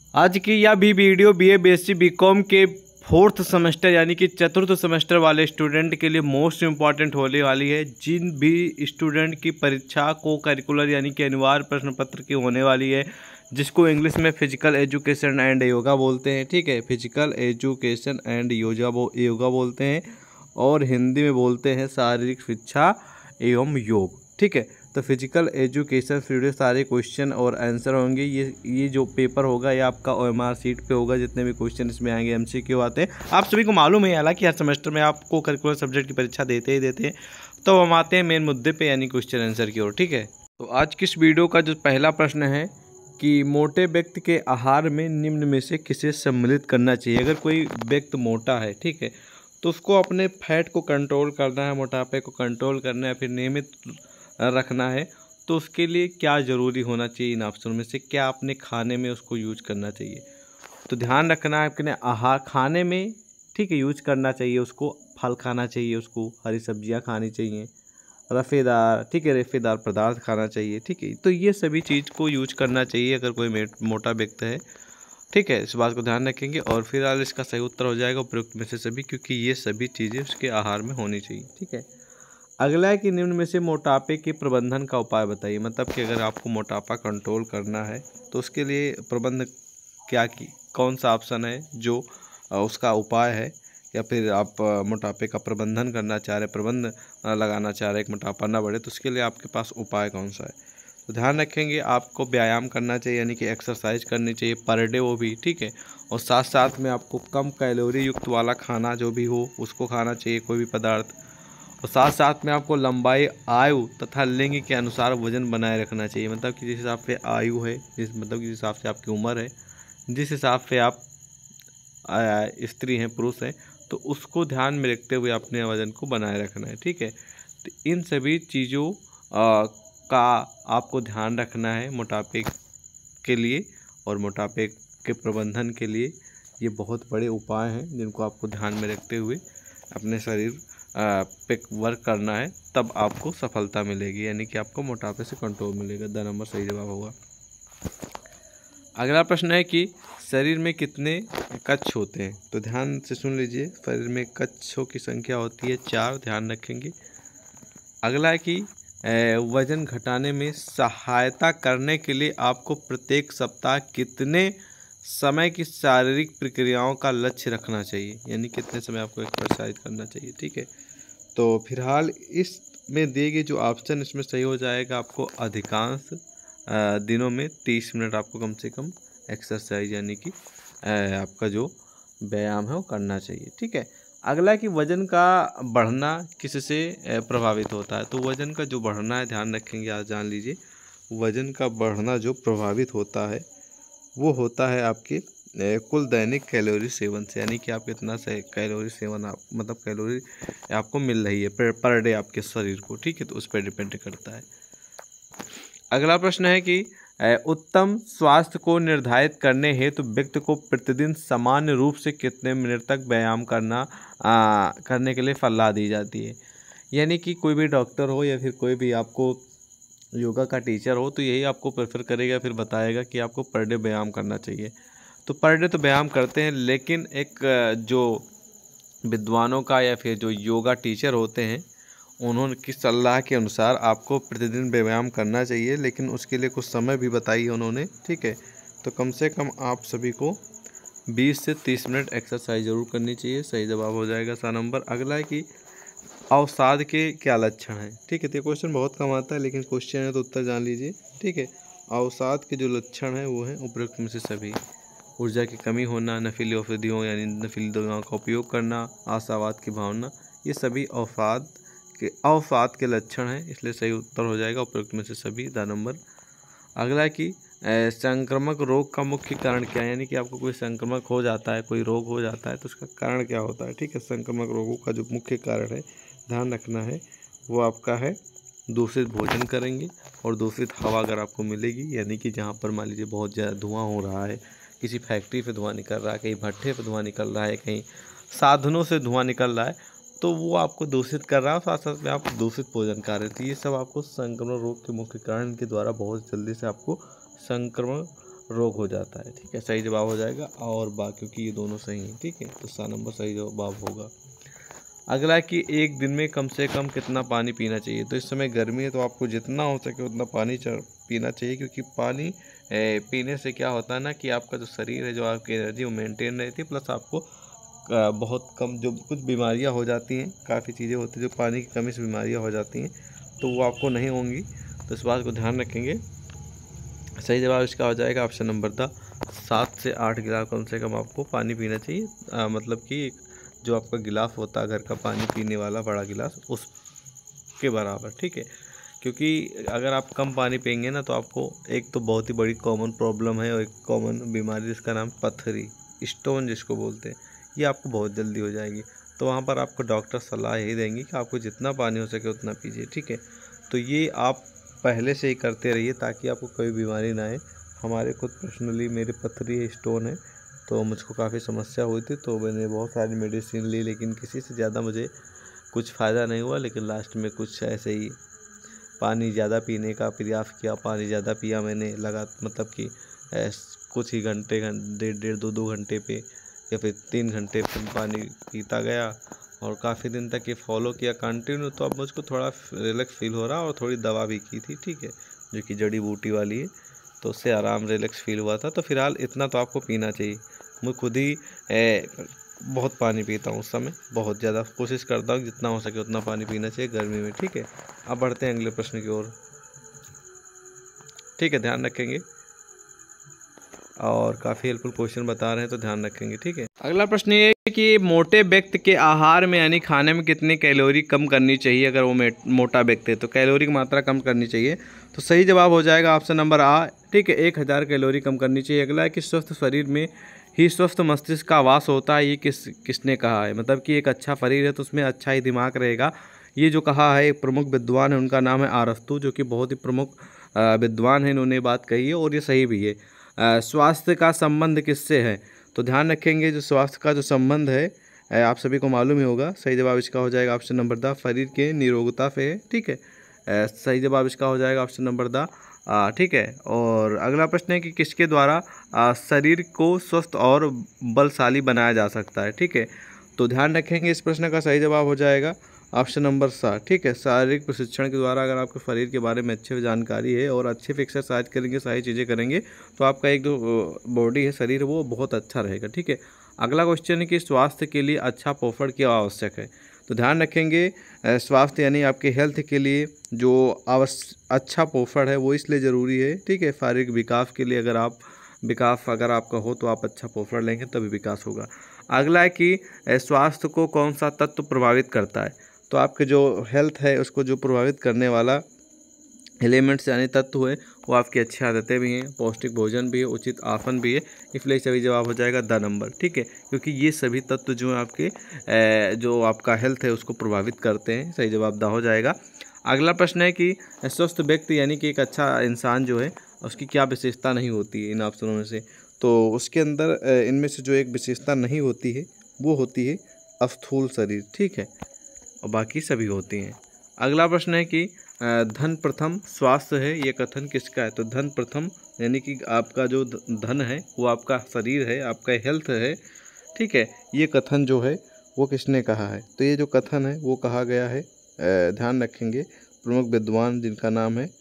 आज की यह भी वीडियो बीए बीएससी बीकॉम के फोर्थ सेमेस्टर यानी कि चतुर्थ सेमेस्टर वाले स्टूडेंट के लिए मोस्ट इम्पॉर्टेंट होने वाली है। जिन भी स्टूडेंट की परीक्षा को करिकुलर यानी कि अनिवार्य प्रश्न पत्र की होने वाली है, जिसको इंग्लिश में फिजिकल एजुकेशन एंड योगा बोलते हैं, ठीक है, फिजिकल एजुकेशन एंड योगा बोलते हैं, और हिंदी में बोलते हैं शारीरिक शिक्षा एवं योग, ठीक है। तो फिजिकल एजुकेशन से जुड़े सारे क्वेश्चन और आंसर होंगे। ये जो पेपर होगा ये आपका ओएमआर सीट पे होगा। जितने भी क्वेश्चन इसमें आएंगे एमसीक्यू आते हैं, आप सभी को मालूम है। हालांकि हर सेमेस्टर में आपको करिकुलर सब्जेक्ट की परीक्षा देते हैं। तो हम आते हैं मेन मुद्दे पे यानी क्वेश्चन आंसर की ओर, ठीक है। तो आज की इस वीडियो का जो पहला प्रश्न है कि मोटे व्यक्ति के आहार में निम्न में से किसे सम्मिलित करना चाहिए। अगर कोई व्यक्ति मोटा है, ठीक है, तो उसको अपने फैट को कंट्रोल करना है, मोटापे को कंट्रोल करना है, फिर नियमित रखना है, तो उसके लिए क्या ज़रूरी होना चाहिए। इन ऑप्शन में से क्या अपने खाने में उसको यूज करना चाहिए। तो ध्यान रखना है अपने आहार खाने में, ठीक है, यूज करना चाहिए। उसको फल खाना चाहिए, उसको हरी सब्जियां खानी चाहिए, रफ़ेदार, ठीक है, रफ़ेदार पदार्थ खाना चाहिए, ठीक है। तो ये सभी चीज़ को यूज करना चाहिए अगर कोई मोटा व्यक्ति है, ठीक है। इस बात को ध्यान रखेंगे और फिलहाल इसका सही उत्तर हो जाएगा उपयुक्त में से सभी, क्योंकि ये सभी चीज़ें उसके आहार में होनी चाहिए, ठीक है। अगला है कि निम्न में से मोटापे के प्रबंधन का उपाय बताइए। मतलब कि अगर आपको मोटापा कंट्रोल करना है तो उसके लिए प्रबंध कौन सा ऑप्शन है जो उसका उपाय है, या फिर आप मोटापे का प्रबंधन करना चाह रहे, प्रबंध लगाना चाह रहे, एक मोटापा ना बढ़े, तो उसके लिए आपके पास उपाय कौन सा है। तो ध्यान रखेंगे आपको व्यायाम करना चाहिए यानी कि एक्सरसाइज करनी चाहिए पर डे, वो भी, ठीक है। और साथ साथ में आपको कम कैलोरी युक्त वाला खाना जो भी हो उसको खाना चाहिए, कोई भी पदार्थ। और साथ साथ में आपको लंबाई, आयु तथा लिंग के अनुसार वजन बनाए रखना चाहिए। मतलब कि जिस हिसाब से आयु है, मतलब जिस हिसाब से आपकी उम्र है, जिस हिसाब से आप स्त्री हैं, पुरुष हैं, तो उसको ध्यान में रखते हुए अपने वजन को बनाए रखना है, ठीक है। तो इन सभी चीज़ों का आपको ध्यान रखना है मोटापे के लिए, और मोटापे के प्रबंधन के लिए ये बहुत बड़े उपाय हैं जिनको आपको ध्यान में रखते हुए अपने शरीर पे वर्क करना है, तब आपको सफलता मिलेगी, यानी कि आपको मोटापे से कंट्रोल मिलेगा। द नंबर सही जवाब होगा। अगला प्रश्न है कि शरीर में कितने कच्छ होते हैं। तो ध्यान से सुन लीजिए, शरीर में कच्छों की संख्या होती है 4, ध्यान रखेंगे। अगला है कि वजन घटाने में सहायता करने के लिए आपको प्रत्येक सप्ताह कितने समय की शारीरिक प्रक्रियाओं का लक्ष्य रखना चाहिए, यानी कितने समय आपको एक्सरसाइज करना चाहिए, ठीक है। तो फिलहाल इसमें दिए गए जो ऑप्शन, इसमें सही हो जाएगा आपको अधिकांश दिनों में 30 मिनट आपको कम से कम एक्सरसाइज यानी कि आपका जो व्यायाम है वो करना चाहिए, ठीक है। अगला है कि वजन का बढ़ना किससे प्रभावित होता है। तो वजन का जो बढ़ना है, ध्यान रखेंगे, आज जान लीजिए, वजन का बढ़ना जो प्रभावित होता है वो होता है आपके कुल दैनिक कैलोरी सेवन से, यानी कि आप कितना से कैलोरी सेवन आप मतलब कैलोरी आपको मिल रही है पर डे आपके शरीर को, ठीक है। तो उस पर डिपेंड करता है। अगला प्रश्न है कि उत्तम स्वास्थ्य को निर्धारित करने हेतु व्यक्ति को प्रतिदिन सामान्य रूप से कितने मिनट तक व्यायाम करने के लिए सलाह दी जाती है। यानी कि कोई भी डॉक्टर हो या फिर कोई भी आपको योगा का टीचर हो, तो यही आपको प्रेफर करेगा, फिर बताएगा कि आपको पर डे व्यायाम करना चाहिए। तो पर डे तो व्यायाम करते हैं, लेकिन एक जो विद्वानों का या फिर जो योगा टीचर होते हैं, उन्होंने की सलाह के अनुसार आपको प्रतिदिन व्यायाम करना चाहिए, लेकिन उसके लिए कुछ समय भी बताई है उन्होंने, ठीक है। तो कम से कम आप सभी को 20 से 30 मिनट एक्सरसाइज जरूर करनी चाहिए। सही जवाब हो जाएगा सा नंबर। अगला है कि अवसाद के क्या लक्षण हैं, ठीक है। तो क्वेश्चन बहुत कम आता है, लेकिन क्वेश्चन है तो उत्तर जान लीजिए, ठीक है। अवसाद के जो लक्षण हैं वो हैं उपरोक्त में से सभी। ऊर्जा की कमी होना, नशीली औषधियों यानी नशीली दवाओं का उपयोग करना, आशावाद की भावना, ये सभी अवसाद के लक्षण हैं, इसलिए सही उत्तर हो जाएगा उपरोक्त में से सभी, द नंबर। अगला है कि संक्रामक रोग का मुख्य कारण क्या है। यानी कि आपको कोई संक्रमक हो जाता है, कोई रोग हो जाता है, तो उसका कारण क्या होता है, ठीक है। संक्रामक रोगों का जो मुख्य कारण है, ध्यान रखना है, वो आपका है दूषित भोजन करेंगे और दूषित हवा अगर आपको मिलेगी, यानी कि जहाँ पर मान लीजिए बहुत ज़्यादा धुआं हो रहा है, किसी फैक्ट्री पे धुआं निकल रहा है, कहीं भट्ठे पे धुआं निकल रहा है, कहीं साधनों से धुआं निकल रहा है, तो वो आपको दूषित कर रहा है। साथ साथ में आप दूषित भोजन खा रहे थे, ये सब आपको संक्रमण रोग के मुख्य कारण के द्वारा बहुत जल्दी से आपको संक्रमण रोग हो जाता है। ठीक है, सही जवाब हो जाएगा और बा, क्योंकि ये दोनों सही हैं। ठीक है, तो सा नंबर सही जवाब होगा। अगला कि एक दिन में कम से कम कितना पानी पीना चाहिए। तो इस समय गर्मी है तो आपको जितना हो सके उतना पानी पीना चाहिए, क्योंकि पानी पीने से क्या होता है ना कि आपका जो शरीर है, जो आपकी एनर्जी वो मेंटेन रहती है, प्लस आपको बहुत कम जो कुछ बीमारियां हो जाती हैं, काफ़ी चीज़ें होती हैं जो पानी की कमी से बीमारियां हो जाती हैं, तो वो आपको नहीं होंगी। तो इस बात को ध्यान रखेंगे। सही जवाब इसका हो जाएगा ऑप्शन नंबर द 7 से 8 गिलास कम से कम आपको पानी पीना चाहिए। मतलब कि जो आपका गिलास होता है घर का पानी पीने वाला बड़ा गिलास, उसके बराबर। ठीक है, क्योंकि अगर आप कम पानी पियेंगे ना तो आपको एक तो बहुत ही बड़ी कॉमन प्रॉब्लम है और एक कॉमन बीमारी जिसका नाम पथरी, स्टोन जिसको बोलते हैं, ये आपको बहुत जल्दी हो जाएगी। तो वहाँ पर आपको डॉक्टर सलाह यही देंगे कि आपको जितना पानी हो सके उतना पीजिए। ठीक है, तो ये आप पहले से ही करते रहिए ताकि आपको कोई बीमारी ना आए। हमारे खुद पर्सनली मेरे पथरी है, स्टोन है, तो मुझको काफ़ी समस्या हुई थी, तो मैंने बहुत सारी मेडिसिन ली, लेकिन किसी से ज़्यादा मुझे कुछ फ़ायदा नहीं हुआ। लेकिन लास्ट में कुछ ऐसे ही पानी ज़्यादा पीने का प्रयास किया, पानी ज़्यादा पिया मैंने, मतलब कि कुछ ही घंटे डेढ़ 2 घंटे पे या फिर 3 घंटे पे पानी पीता गया और काफ़ी दिन तक ये फॉलो किया कंटिन्यू। तो अब मुझको थोड़ा रिलैक्स फील हो रहा और थोड़ी दवा भी की थी। ठीक है, जो कि जड़ी बूटी वाली है, तो उससे आराम रिलैक्स फील हुआ था। तो फिलहाल इतना तो आपको पीना चाहिए। मैं खुद ही बहुत पानी पीता हूँ उस समय, बहुत ज़्यादा कोशिश करता हूँ जितना हो सके उतना पानी पीना चाहिए गर्मी में। ठीक है, अब बढ़ते हैं अगले प्रश्न की ओर। ठीक है, ध्यान रखेंगे और काफ़ी हेल्पफुल क्वेश्चन बता रहे हैं तो ध्यान रखेंगे। ठीक है, अगला प्रश्न ये है कि मोटे व्यक्ति के आहार में यानी खाने में कितनी कैलोरी कम करनी चाहिए। अगर वो मोटा व्यक्ति है तो कैलोरी की मात्रा कम करनी चाहिए। तो सही जवाब हो जाएगा ऑप्शन नंबर आ। ठीक है, 1000 कैलोरी कम करनी चाहिए। अगला है कि स्वस्थ शरीर में ही स्वस्थ मस्तिष्क का वास होता है। ये किसने कहा है। मतलब कि एक अच्छा शरीर है तो उसमें अच्छा ही दिमाग रहेगा। ये जो कहा है एक प्रमुख विद्वान है, उनका नाम है अरस्तू, जो कि बहुत ही प्रमुख विद्वान है, इन्होंने बात कही है और ये सही भी है। स्वास्थ्य का संबंध किससे है। तो ध्यान रखेंगे जो स्वास्थ्य का जो संबंध है आप सभी को मालूम ही होगा। सही जवाब इसका हो जाएगा ऑप्शन नंबर द शरीर के निरोगता से है। ठीक है, सही जवाब इसका हो जाएगा ऑप्शन नंबर द। ठीक है, और अगला प्रश्न है कि किसके द्वारा शरीर को स्वस्थ और बलशाली बनाया जा सकता है। ठीक है, तो ध्यान रखेंगे इस प्रश्न का सही जवाब हो जाएगा ऑप्शन नंबर 7। ठीक है, शारीरिक प्रशिक्षण के द्वारा अगर आपके शरीर के बारे में अच्छे जानकारी है और अच्छे से एक्सरसाइज करेंगे, सारी चीज़ें करेंगे, तो आपका एक जो बॉडी है, शरीर, वो बहुत अच्छा रहेगा। ठीक है, अगला क्वेश्चन है कि स्वास्थ्य के लिए अच्छा पोषण क्यों आवश्यक है। तो ध्यान रखेंगे स्वास्थ्य यानी आपके हेल्थ के लिए जो अच्छा पोषण है वो इसलिए ज़रूरी है। ठीक है, शारीरिक विकास के लिए अगर आपका हो तो आप अच्छा पोषण लेंगे तभी विकास होगा। अगला है कि स्वास्थ्य को कौन सा तत्व प्रभावित करता है। तो आपके जो हेल्थ है उसको जो प्रभावित करने वाला एलिमेंट्स यानी तत्व है वो आपकी अच्छी आदतें भी हैं, पौष्टिक भोजन भी है, उचित आसन भी है। इसलिए सभी जवाब हो जाएगा द नंबर। ठीक है, क्योंकि ये सभी तत्व जो हैं आपके जो आपका हेल्थ है उसको प्रभावित करते हैं। सही जवाब द हो जाएगा। अगला प्रश्न है कि स्वस्थ व्यक्ति यानी कि एक अच्छा इंसान जो है उसकी क्या विशेषता नहीं होती है इन ऑप्शनों में से। तो उसके अंदर इनमें से जो एक विशेषता नहीं होती है वो होती है स्थूल शरीर। ठीक है, और बाकी सभी होती हैं। अगला प्रश्न है कि धन प्रथम स्वास्थ्य है, ये कथन किसका है। तो धन प्रथम यानी कि आपका जो धन है वो आपका शरीर है, आपका हेल्थ है। ठीक है, ये कथन जो है वो किसने कहा है। तो ये जो कथन है वो कहा गया है, ध्यान रखेंगे, प्रमुख विद्वान जिनका नाम है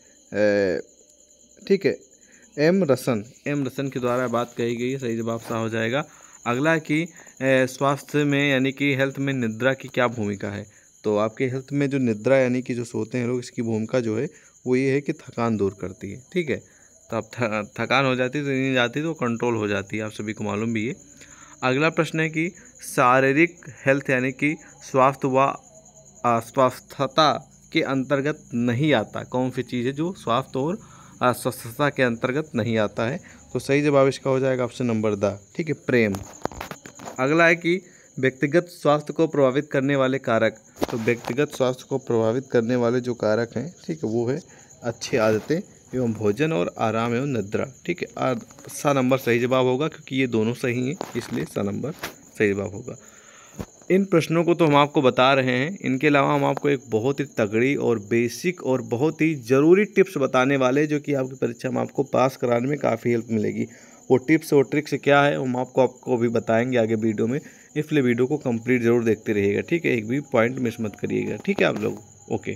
ठीक है एम रसन के द्वारा बात कही गई है। सही जवाब सा हो जाएगा। अगला है कि स्वास्थ्य में यानी कि हेल्थ में निद्रा की क्या भूमिका है। तो आपके हेल्थ में जो निद्रा यानी कि जो सोते हैं लोग, इसकी भूमिका जो है वो ये है कि थकान दूर करती है। ठीक है, तो आप थकान हो जाती है तो नींद आती है तो कंट्रोल हो जाती है, आप सभी को मालूम भी है। अगला प्रश्न है कि शारीरिक हेल्थ यानी कि स्वास्थ्य व अस्वस्थता के अंतर्गत नहीं आता। कौन सी चीज़ है जो स्वास्थ्य और अस्वस्थता के अंतर्गत नहीं आता है। तो सही जवाब इसका हो जाएगा ऑप्शन नंबर द। ठीक है, प्रेम। अगला है कि व्यक्तिगत स्वास्थ्य को प्रभावित करने वाले कारक। तो व्यक्तिगत स्वास्थ्य को प्रभावित करने वाले जो कारक हैं, ठीक है, वो है अच्छी आदतें एवं भोजन और आराम एवं निद्रा। ठीक है, सा नंबर सही जवाब होगा क्योंकि ये दोनों सही हैं, इसलिए सा नंबर सही जवाब होगा। इन प्रश्नों को तो हम आपको बता रहे हैं, इनके अलावा हम आपको एक बहुत ही तगड़ी और बेसिक और बहुत ही ज़रूरी टिप्स बताने वाले, जो कि आपकी परीक्षा में आपको पास कराने में काफ़ी हेल्प मिलेगी। वो टिप्स और ट्रिक्स क्या है हम आपको भी बताएंगे आगे वीडियो में, इसलिए वीडियो को कंप्लीट ज़रूर देखते रहिएगा, ठीक है। एक भी पॉइंट मिस मत करिएगा, ठीक है आप लोग। ओके,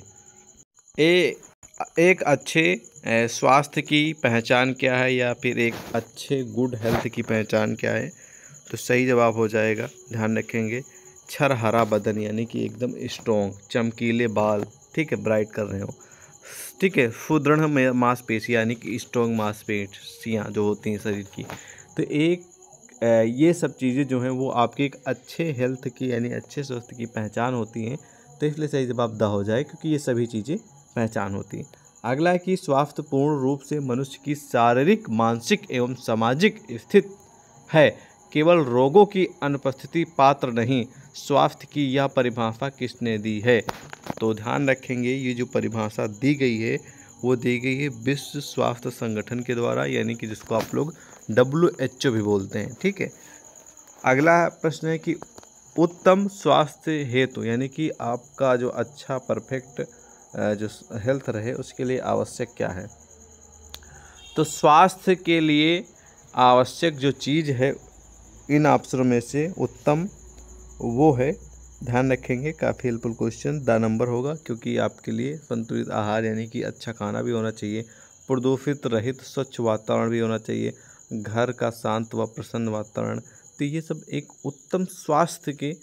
एक अच्छे स्वास्थ्य की पहचान क्या है, या फिर एक अच्छे गुड हेल्थ की पहचान क्या है? तो सही जवाब हो जाएगा, ध्यान रखेंगे, छरहरा बदन, यानी कि एकदम स्ट्रॉन्ग, चमकीले बाल, ठीक है, ब्राइट कर रहे हो, ठीक है, सुदृढ़ मांसपेशी, यानी कि स्ट्रॉन्ग मांसपेशियाँ जो होती हैं शरीर की। तो एक ये सब चीज़ें जो हैं वो आपके एक अच्छे हेल्थ की, यानी अच्छे स्वास्थ्य की पहचान होती हैं। तो इसलिए सही जवाब द हो जाए, क्योंकि ये सभी चीज़ें पहचान होती हैं। अगला है कि स्वास्थ्य पूर्ण रूप से मनुष्य की शारीरिक, मानसिक एवं सामाजिक स्थिति है, केवल रोगों की अनुपस्थिति पात्र नहीं। स्वास्थ्य की यह परिभाषा किसने दी है? तो ध्यान रखेंगे, ये जो परिभाषा दी गई है वो दी गई है विश्व स्वास्थ्य संगठन के द्वारा, यानी कि जिसको आप लोग WHO भी बोलते हैं, ठीक है। अगला प्रश्न है कि उत्तम स्वास्थ्य हेतु, यानी कि आपका जो अच्छा परफेक्ट जो हेल्थ रहे उसके लिए आवश्यक क्या है? तो स्वास्थ्य के लिए आवश्यक जो चीज़ है इन ऑप्शनों में से उत्तम वो है, ध्यान रखेंगे, काफ़ी हेल्पफुल क्वेश्चन, द नंबर होगा, क्योंकि आपके लिए संतुलित आहार, यानी कि अच्छा खाना भी होना चाहिए, प्रदूषित रहित स्वच्छ वातावरण भी होना चाहिए, घर का शांत व प्रसन्न वातावरण। तो ये सब एक उत्तम स्वास्थ्य के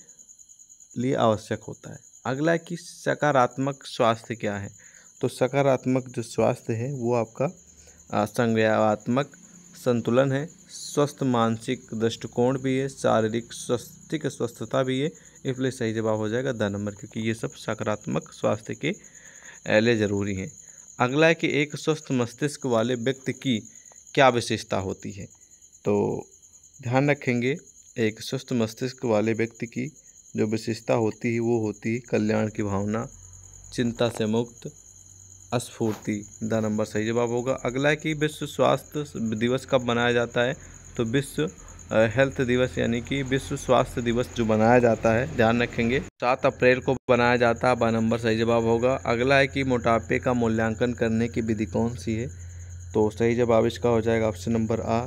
लिए आवश्यक होता है। अगला है कि सकारात्मक स्वास्थ्य क्या है? तो सकारात्मक जो स्वास्थ्य है वो आपका संज्ञानात्मक संतुलन है, स्वस्थ मानसिक दृष्टिकोण भी है, शारीरिक स्वस्थता भी है। इसलिए सही जवाब हो जाएगा द नंबर, क्योंकि ये सब सकारात्मक स्वास्थ्य के लिए ज़रूरी हैं। अगला है कि एक स्वस्थ मस्तिष्क वाले व्यक्ति की क्या विशेषता होती है? तो ध्यान रखेंगे, एक स्वस्थ मस्तिष्क वाले व्यक्ति की जो विशेषता होती है वो होती है कल्याण की भावना, चिंता से मुक्त, स्फूर्ति, द नंबर सही जवाब होगा। अगला है कि विश्व स्वास्थ्य दिवस कब मनाया जाता है? तो विश्व हेल्थ दिवस, यानी कि विश्व स्वास्थ्य दिवस जो मनाया जाता है, ध्यान रखेंगे, 7 अप्रैल को बनाया जाता है, ब नंबर सही जवाब होगा। अगला है कि मोटापे का मूल्यांकन करने की विधि कौन सी है? तो सही जवाब इसका हो जाएगा ऑप्शन नंबर आ,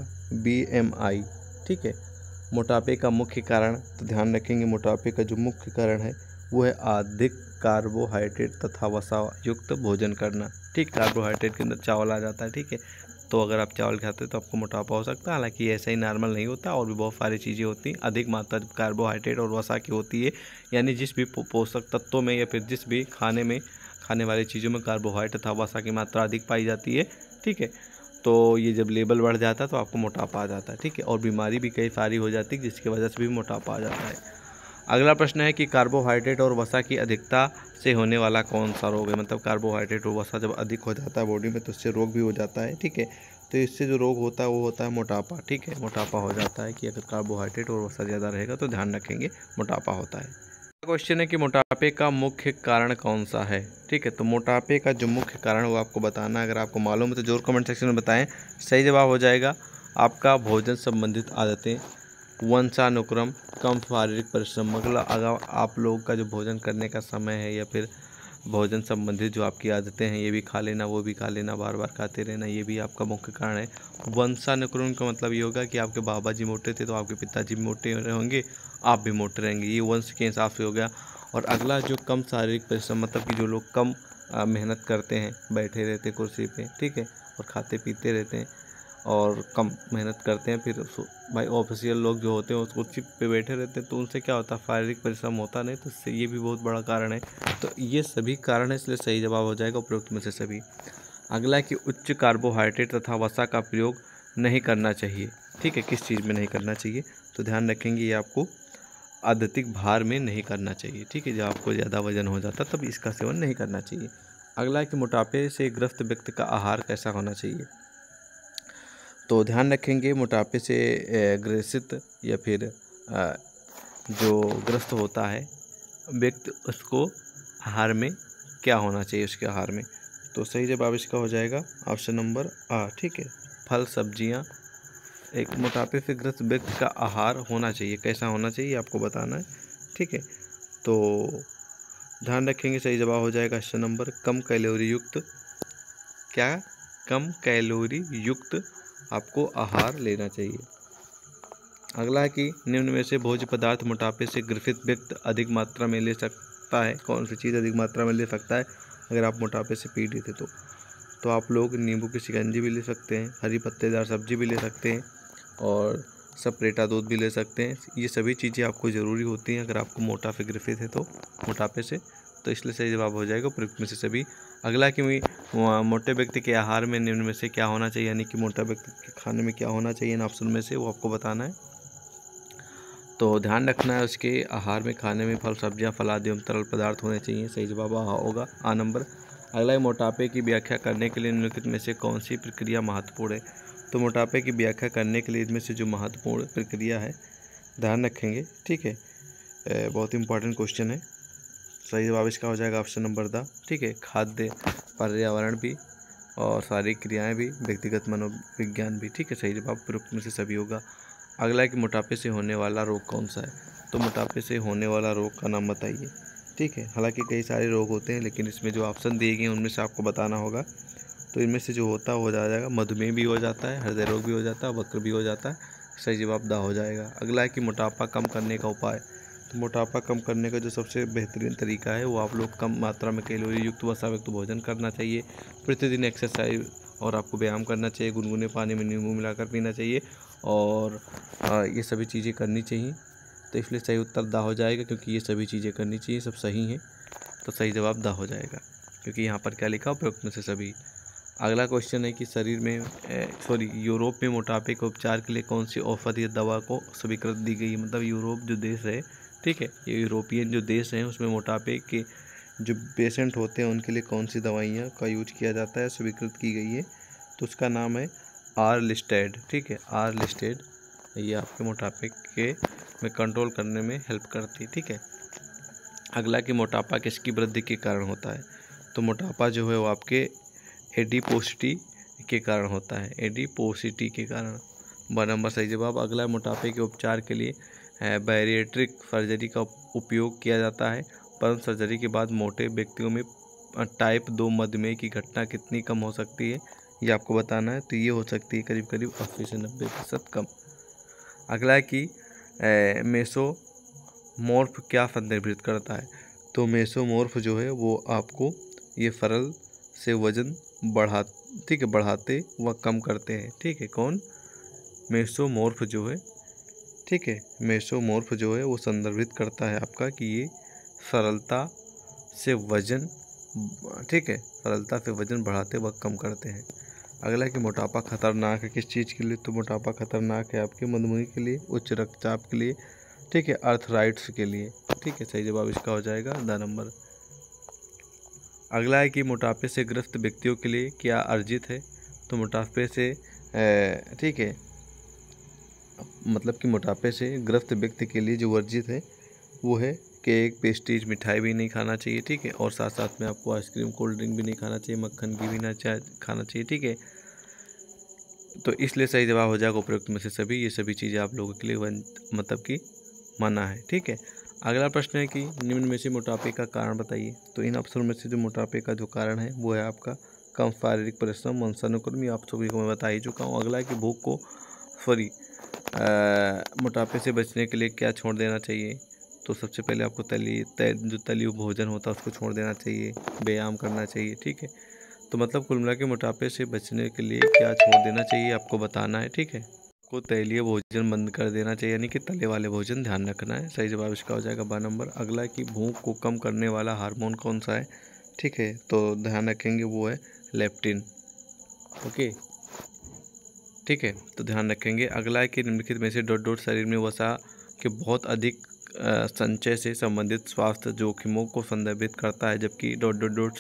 BMI, ठीक है। मोटापे का मुख्य कारण, तो ध्यान रखेंगे, मोटापे का जो मुख्य कारण है वो है अधिक कार्बोहाइड्रेट तथा वसा युक्त भोजन करना, ठीक। कार्बोहाइड्रेट के अंदर चावल आ जाता है, ठीक है। तो अगर आप चावल खाते हैं तो आपको मोटापा हो सकता है, हालांकि ऐसा ही नॉर्मल नहीं होता, और भी बहुत सारी चीज़ें होती हैं। अधिक मात्रा कार्बोहाइड्रेट और वसा की होती है, यानी जिस भी पोषक तत्वों में या फिर जिस भी खाने वाली चीज़ों में कार्बोहाइड्रेट तथा वसा की मात्रा अधिक पाई जाती है, ठीक है। तो ये जब लेवल बढ़ जाता है तो आपको मोटापा आ जाता है, ठीक है, और बीमारी भी कई सारी हो जाती है जिसकी वजह से भी मोटापा आ जाता है। अगला प्रश्न है कि कार्बोहाइड्रेट और वसा की अधिकता से होने वाला कौन सा रोग है? मतलब कार्बोहाइड्रेट और वसा जब अधिक हो जाता है बॉडी में तो इससे रोग भी हो जाता है, ठीक है। तो इससे जो रोग होता है वो होता है मोटापा, ठीक है। मोटापा हो जाता है कि अगर कार्बोहाइड्रेट और वसा ज़्यादा रहेगा तो ध्यान रखेंगे मोटापा होता है। क्वेश्चन है कि मोटापे का मुख्य कारण कौन सा है? ठीक है, तो मोटापे का जो मुख्य कारण वो आपको बताना है। अगर आपको मालूम है तो जरूर कमेंट सेक्शन में बताएं। सही जवाब हो जाएगा आपका भोजन संबंधित आदतें, वंशानुक्रम, कम शारीरिक परिश्रम। मतलब अगर आप लोग का जो भोजन करने का समय है या फिर भोजन संबंधित जो आपकी आदतें हैं, ये भी खा लेना वो भी खा लेना, बार बार खाते रहना, ये भी आपका मुख्य कारण है। वंशानुक्रम का मतलब ये होगा कि आपके बाबा जी मोटे थे तो आपके पिताजी भी मोटे होंगे, आप भी मोटे रहेंगे, ये वंश के हिसाब से हो गया। और अगला जो कम शारीरिक परिश्रम, मतलब कि जो लोग कम मेहनत करते हैं, बैठे रहते कुर्सी पे, ठीक है, और खाते पीते रहते हैं और कम मेहनत करते हैं, फिर भाई ऑफिशियल लोग जो होते हैं उस कुर्सी पे बैठे रहते हैं, तो उनसे क्या होता है, शारीरिक परिश्रम होता नहीं, तो इससे ये भी बहुत बड़ा कारण है। तो ये सभी कारण है, इसलिए सही जवाब हो जाएगा उपरोक्त में से सभी। अगला है कि उच्च कार्बोहाइड्रेट तथा वसा का प्रयोग नहीं करना चाहिए। ठीक है, किस चीज़ में नहीं करना चाहिए? तो ध्यान रखेंगे ये आपको अत्यधिक भार में नहीं करना चाहिए। ठीक है, जब आपको ज़्यादा वजन हो जाता तब इसका सेवन नहीं करना चाहिए। अगला है कि मोटापे से ग्रस्त व्यक्ति का आहार कैसा होना चाहिए? तो ध्यान रखेंगे मोटापे से ग्रसित या फिर जो ग्रस्त होता है व्यक्ति, उसको आहार में क्या होना चाहिए उसके आहार में? तो सही जवाब इसका हो जाएगा ऑप्शन नंबर आ। ठीक है, फल सब्जियां एक मोटापे से ग्रस्त व्यक्ति का आहार होना चाहिए। कैसा होना चाहिए आपको बताना है। ठीक है। तो ध्यान रखेंगे, सही जवाब हो जाएगा ऑप्शन नंबर कम कैलोरी युक्त, क्या, कम कैलोरी युक्त आपको आहार लेना चाहिए। अगला है कि निम्न में से भोज्य पदार्थ मोटापे से ग्रसित व्यक्ति अधिक मात्रा में ले सकता है, कौन सी चीज़ अधिक मात्रा में ले सकता है अगर आप मोटापे से पीड़ित है तो आप लोग नींबू की शिकंजी भी ले सकते हैं, हरी पत्तेदार सब्जी भी ले सकते हैं और सपरेटा दूध भी ले सकते हैं। ये सभी चीज़ें आपको ज़रूरी होती हैं अगर आपको मोटापे ग्रसित है तो मोटापे से, तो इसलिए सही जवाब हो जाएगा प्रयुक्त में से सभी। अगला कि मोटे व्यक्ति के आहार में निम्न में से क्या होना चाहिए, यानी कि मोटा व्यक्ति के खाने में क्या होना चाहिए इन ऑप्शन में से, वो आपको बताना है। तो ध्यान रखना है उसके आहार में खाने में फल सब्जियां फलादि एवं तरल पदार्थ होने चाहिए, सही जवाब होगा आ नंबर। अगला है मोटापे की व्याख्या करने के लिए निम्नलिखित में से कौन सी प्रक्रिया महत्वपूर्ण है। तो मोटापे की व्याख्या करने के लिए इनमें से जो महत्वपूर्ण प्रक्रिया है ध्यान रखेंगे, ठीक है, बहुत इंपॉर्टेंट क्वेश्चन है। सही जवाब इसका हो जाएगा ऑप्शन नंबर द, ठीक है, खाद्य, पर्यावरण भी और शारीरिक क्रियाएं भी, व्यक्तिगत मनोविज्ञान भी, ठीक है, सही जवाब प्रयुक्त में से सभी होगा। अगला है कि मोटापे से होने वाला रोग कौन सा है। तो मोटापे से होने वाला रोग का नाम बताइए, ठीक है। हालांकि कई सारे रोग होते हैं लेकिन इसमें जो ऑप्शन दिए गए हैं उनमें से आपको बताना होगा। तो इनमें से जो होता हो जाएगा, मधुमेह भी हो जाता है, हृदय रोग भी हो जाता है, वक्र भी हो जाता है, सही जवाब दा हो जाएगा। अगला है कि मोटापा कम करने का उपाय। तो मोटापा कम करने का जो सबसे बेहतरीन तरीका है वो आप लोग कम मात्रा में कैलोरी युक्त वसा युक्त भोजन करना चाहिए, प्रतिदिन एक्सरसाइज और आपको व्यायाम करना चाहिए, गुनगुने पानी में नींबू मिलाकर पीना चाहिए और ये सभी चीज़ें करनी चाहिए। तो इसलिए सही उत्तर दा हो जाएगा, क्योंकि ये सभी चीज़ें करनी चाहिए, सब सही हैं, तो सही जवाब दा हो जाएगा, क्योंकि यहाँ पर क्या लिखा प्रयुक्त में से सभी। अगला क्वेश्चन है कि शरीर में यूरोप में मोटापे के उपचार के लिए कौन सी औषधीय दवा को स्वीकृति दी गई है। मतलब यूरोप जो देश है, ठीक है, ये यूरोपियन जो देश हैं उसमें मोटापे के जो पेशेंट होते हैं उनके लिए कौन सी दवाइयाँ का यूज किया जाता है, स्वीकृत की गई है, तो उसका नाम है आर लिस्टेड, ठीक है, आर लिस्टेड। ये आपके मोटापे के में कंट्रोल करने में हेल्प करती है, ठीक है। अगला कि मोटापा किसकी वृद्धि के कारण होता है। तो मोटापा जो है वो आपके एडिपोसिटी के कारण होता है, एडिपोसिटी के कारण, ब नंबर सही जवाब। अगला मोटापे के उपचार के लिए बैरिएट्रिक सर्जरी का उपयोग किया जाता है, परंतु सर्जरी के बाद मोटे व्यक्तियों में टाइप 2 मधुमेह की घटना कितनी कम हो सकती है, ये आपको बताना है। तो ये हो सकती है करीब करीब 80 से 90% कम। अगला है कि मेसोमॉर्फ क्या संदर्भित करता है। तो मेसोमॉर्फ जो है वो आपको ये फरल से वजन बढ़ाते व कम करते हैं, ठीक है। कौन, मेसोमॉर्फ जो है, ठीक है, मेसोमॉर्फ जो है वो संदर्भित करता है आपका कि ये सरलता से वजन, ठीक है, सरलता से वजन बढ़ाते व कम करते हैं। अगला है कि मोटापा खतरनाक है किस चीज़ के लिए। तो मोटापा खतरनाक है आपके मधुमेह के लिए, उच्च रक्तचाप के लिए, ठीक है, आर्थराइटिस के लिए, ठीक है, सही जवाब इसका हो जाएगा द नंबर। अगला है कि मोटापे से ग्रस्त व्यक्तियों के लिए क्या अर्जित है। तो मोटापे से ठीक है, मतलब कि मोटापे से ग्रस्त व्यक्ति के लिए जो वर्जित है वो है केक, पेस्ट्रीज, मिठाई भी नहीं खाना चाहिए, ठीक है, और साथ साथ में आपको आइसक्रीम, कोल्ड ड्रिंक भी नहीं खाना चाहिए, मक्खन घी भी ना खाना चाहिए, ठीक है। तो इसलिए सही जवाब हो जाएगा उपयुक्त में से सभी, ये सभी चीज़ें आप लोगों के लिए मतलब कि मना है, ठीक है। अगला प्रश्न है कि निम्न में से मोटापे का कारण बताइए। तो इन ऑप्शन में से जो मोटापे का जो कारण है वो है आपका कम शारीरिक परिश्रम, वंशानुक्रम, ये आप सभी को मैं बता ही चुका हूँ। अगला है कि भूख को मोटापे से बचने के लिए क्या छोड़ देना चाहिए। तो सबसे पहले आपको जो तली हुई भोजन होता है उसको छोड़ देना चाहिए, व्यायाम करना चाहिए, ठीक है। तो मतलब कुल मिला के मोटापे से बचने के लिए क्या छोड़ देना चाहिए आपको बताना है, ठीक है। को तैलीय भोजन बंद कर देना चाहिए, यानी कि तले वाले भोजन ध्यान रखना है, सही जवाब इसका हो जाएगा ब नंबर। अगला है कि भूख को कम करने वाला हार्मोन कौन सा है, ठीक है, तो ध्यान रखेंगे वो है लेप्टिन, ओके, ठीक है, तो ध्यान रखेंगे। अगला है कि निम्नलिखित में से डॉट शरीर में वसा के बहुत अधिक संचय से संबंधित स्वास्थ्य जोखिमों को संदर्भित करता है, जबकि डॉट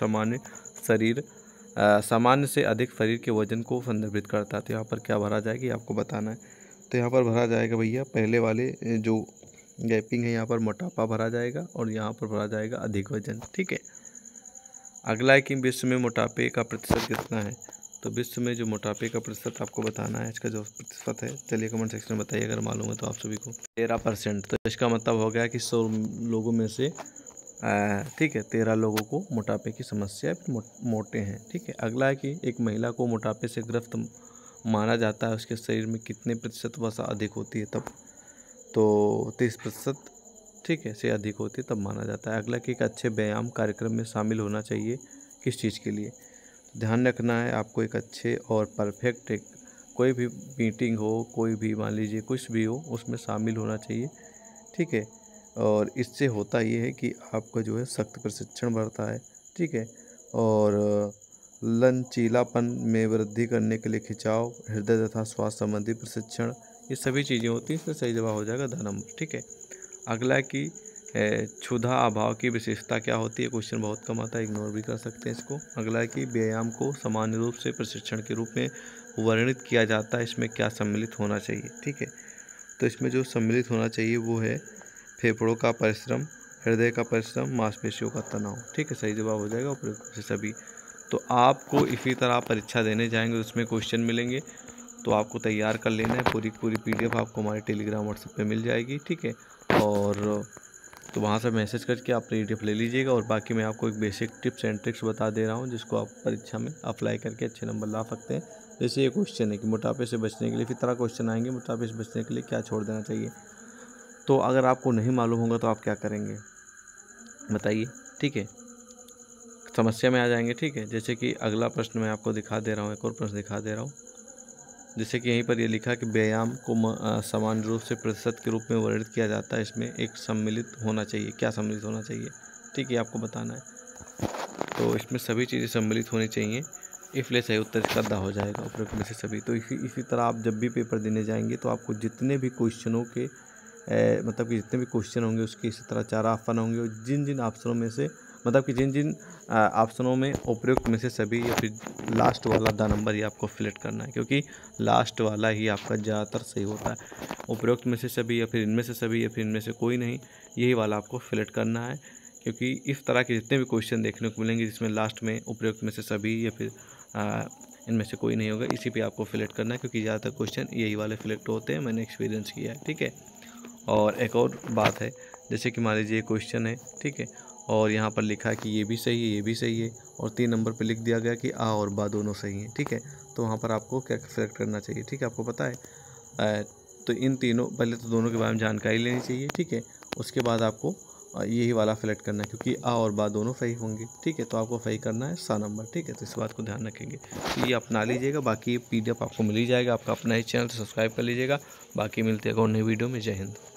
सामान्य से अधिक शरीर के वजन को संदर्भित करता है। तो यहाँ पर क्या भरा जाएगा ये आपको बताना है। तो यहाँ पर भरा जाएगा भैया पहले वाले जो गैपिंग है यहाँ पर मोटापा भरा जाएगा और यहाँ पर भरा जाएगा अधिक वजन, ठीक है। अगला है कि विश्व में मोटापे का प्रतिशत कितना है। तो विश्व में जो मोटापे का प्रतिशत आपको बताना है, इसका जो प्रतिशत है चलिए कमेंट सेक्शन में बताइए अगर मालूम है तो आप सभी को। 13%। तो इसका मतलब हो गया कि 100 लोगों में से ठीक है 13 लोगों को मोटापे की समस्या मोटे हैं। ठीक है, अगला है कि एक महिला को मोटापे से ग्रस्त माना जाता है, उसके शरीर में कितने प्रतिशत वसा अधिक होती है तब, तो 30% ठीक है से अधिक होती है तब माना जाता है। अगला कि एक अच्छे व्यायाम कार्यक्रम में शामिल होना चाहिए किस चीज़ के लिए, ध्यान रखना है आपको एक अच्छे और परफेक्ट एक कोई भी मीटिंग हो, कोई भी मान लीजिए कुछ भी हो उसमें शामिल होना चाहिए। ठीक है, और इससे होता ये है कि आपका जो है सख्त प्रशिक्षण बढ़ता है। ठीक है, और लचीलापन में वृद्धि करने के लिए खिंचाव, हृदय तथा स्वास्थ्य संबंधी प्रशिक्षण, ये सभी चीज़ें होती हैं, इसमें सही जवाब हो जाएगा 2 नंबर। ठीक है, अगला कि क्षुधा अभाव की विशेषता क्या होती है, क्वेश्चन बहुत कम आता है, इग्नोर भी कर सकते हैं इसको। अगला है कि व्यायाम को सामान्य रूप से प्रशिक्षण के रूप में वर्णित किया जाता है, इसमें क्या सम्मिलित होना चाहिए। ठीक है, तो इसमें जो सम्मिलित होना चाहिए वो है फेफड़ों का परिश्रम, हृदय का परिश्रम, मांसपेशियों का तनाव। ठीक है, सही जवाब हो जाएगा उपयुक्त से सभी। तो आपको इसी तरह परीक्षा देने जाएंगे उसमें क्वेश्चन मिलेंगे, तो आपको तैयार कर लेना है। पूरी PDF आपको हमारे टेलीग्राम व्हाट्सएप पे मिल जाएगी। ठीक है, और तो वहाँ से मैसेज करके आप PDF ले लीजिएगा। और बाकी मैं आपको एक बेसिक टिप्स एंड ट्रिक्स बता दे रहा हूँ जिसको आप परीक्षा में अप्लाई करके अच्छे नंबर ला सकते हैं। जैसे ये क्वेश्चन है कि मोटापे से बचने के लिए, फिर तरह क्वेश्चन आएंगे मोटापे से बचने के लिए क्या छोड़ देना चाहिए। तो अगर आपको नहीं मालूम होगा तो आप क्या करेंगे बताइए। ठीक है, समस्या में आ जाएंगे। ठीक है, जैसे कि अगला प्रश्न मैं आपको दिखा दे रहा हूँ, एक और प्रश्न दिखा दे रहा हूँ। जैसे कि यहीं पर ये लिखा कि व्यायाम को समान रूप से प्रतिशत के रूप में वर्णित किया जाता है, इसमें एक सम्मिलित होना चाहिए, क्या सम्मिलित होना चाहिए। ठीक है, आपको बताना है। तो इसमें सभी चीज़ें सम्मिलित होनी चाहिए, इसलिए सही उत्तर इसका द हो जाएगा उपरोक्त में से सभी। तो इसी तरह आप जब भी पेपर देने जाएंगे तो आपको जितने भी क्वेश्चनों के मतलब कि जितने भी क्वेश्चन होंगे उसके इसी तरह 4 ऑप्शन होंगे, और जिन जिन ऑप्शनों में से मतलब कि जिन जिन ऑप्शनों में उपयुक्त में से सभी या फिर लास्ट वाला 2 नंबर ही आपको सिलेक्ट करना है, क्योंकि लास्ट वाला ही आपका ज़्यादातर सही होता है। उपयुक्त में से सभी या फिर इनमें से सभी या फिर इनमें से कोई नहीं, यही वाला आपको सिलेक्ट करना है, क्योंकि इस तरह के जितने भी क्वेश्चन देखने को मिलेंगे जिसमें लास्ट में उपयुक्त में से सभी या फिर इनमें से कोई नहीं होगा, इसी पे आपको सिलेक्ट करना है, क्योंकि ज़्यादातर क्वेश्चन यही वाले सिलेक्ट होते हैं, मैंने एक्सपीरियंस किया है। ठीक है, और एक और बात है, जैसे कि मान लीजिए क्वेश्चन है, ठीक है, और यहाँ पर लिखा है कि ये भी सही है, ये भी सही है, और 3 नंबर पे लिख दिया गया कि आ और बा दोनों सही हैं। ठीक है, तो वहाँ पर आपको क्या सेलेक्ट करना चाहिए। ठीक है, आपको पता है तो इन तीनों, पहले तो दोनों के बारे में जानकारी लेनी चाहिए। ठीक है, उसके बाद आपको यही वाला सेलेक्ट करना है, क्योंकि आ और बा दोनों सही होंगे। ठीक है, तो आपको सही करना है 7 नंबर। ठीक है, तो इस बात को ध्यान रखेंगे, तो ये अपना लीजिएगा। बाकी PDF आपको मिल ही जाएगा, आपका अपना ही चैनल सब्सक्राइब कर लीजिएगा। बाकी मिलते हैं और नई वीडियो में। जय हिंद।